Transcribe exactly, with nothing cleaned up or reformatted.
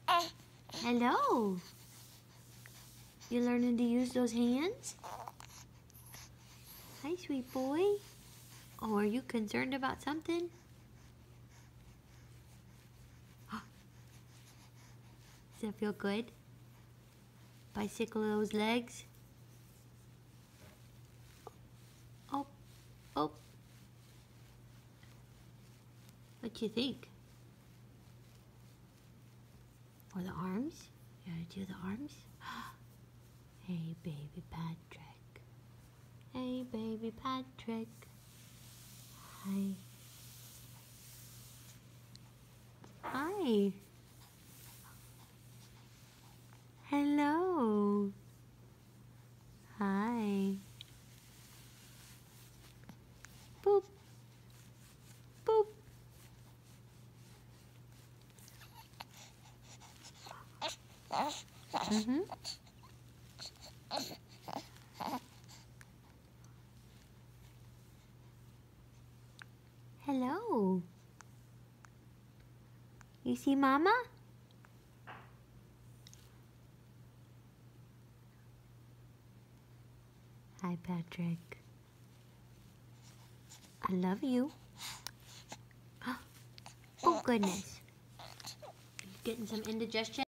Hello. You learning to use those hands? Hi, sweet boy. Oh, are you concerned about something? Does that feel good? Bicycle those legs. Oh, oh. What you think? Or the arms? You gotta do the arms? Hey, baby Patrick. Hey, baby Patrick. Hi. Hi. Hello. Hi. Boop. Boop. Mm-hmm. Hello. You see Mama? Hi, Patrick. I love you. Oh, goodness. You getting some indigestion?